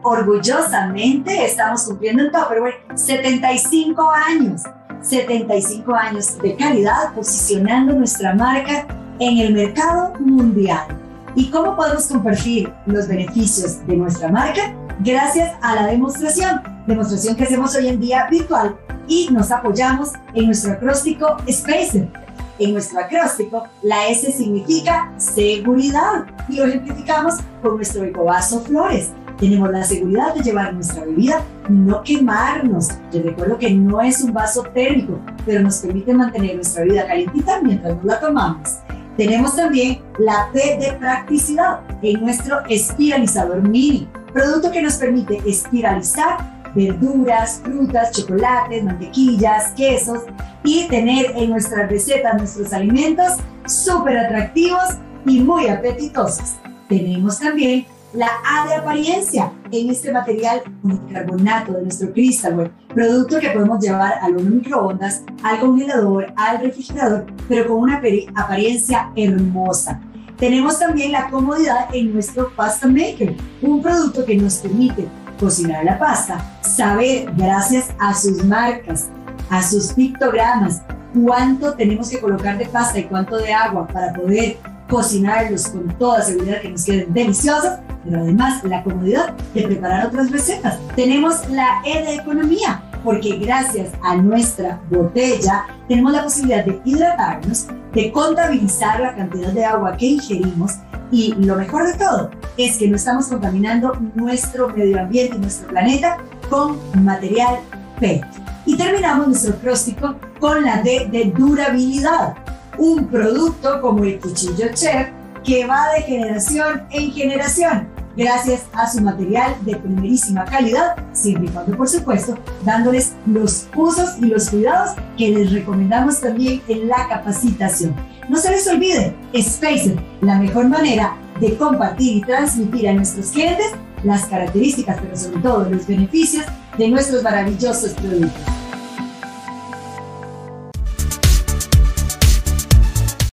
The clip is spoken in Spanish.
orgullosamente estamos cumpliendo en Tupperware 75 años. 75 años de calidad posicionando nuestra marca en el mercado mundial. ¿Y cómo podemos compartir los beneficios de nuestra marca? Gracias a la demostración que hacemos hoy en día virtual y nos apoyamos en nuestro acróstico SPACER. En nuestro acróstico, la S significa seguridad y lo ejemplificamos con nuestro ecovaso Flores. Tenemos la seguridad de llevar nuestra bebida, no quemarnos. Les recuerdo que no es un vaso térmico, pero nos permite mantener nuestra bebida calientita mientras nos la tomamos. Tenemos también la P de practicidad en nuestro espiralizador mini, producto que nos permite espiralizar verduras, frutas, chocolates, mantequillas, quesos y tener en nuestras recetas nuestros alimentos súper atractivos y muy apetitosos. Tenemos también la A de apariencia en este material policarbonato de nuestro Crystalware, producto que podemos llevar al horno microondas, al congelador, al refrigerador, pero con una apariencia hermosa. Tenemos también la comodidad en nuestro Pasta Maker, un producto que nos permite cocinar la pasta, saber gracias a sus marcas, a sus pictogramas, cuánto tenemos que colocar de pasta y cuánto de agua para poder cocinarlos con toda seguridad que nos queden deliciosos, pero además la comodidad de preparar otras recetas. Tenemos la E de economía, porque gracias a nuestra botella tenemos la posibilidad de hidratarnos, de contabilizar la cantidad de agua que ingerimos y lo mejor de todo es que no estamos contaminando nuestro medio ambiente y nuestro planeta con material PET. Y terminamos nuestro acróstico con la D de durabilidad, un producto como el cuchillo chef que va de generación en generación gracias a su material de primerísima calidad, siempre y cuando, por supuesto, dándoles los usos y los cuidados que les recomendamos también en la capacitación. No se les olvide, SPACER, la mejor manera de compartir y transmitir a nuestros clientes las características, pero sobre todo los beneficios de nuestros maravillosos productos.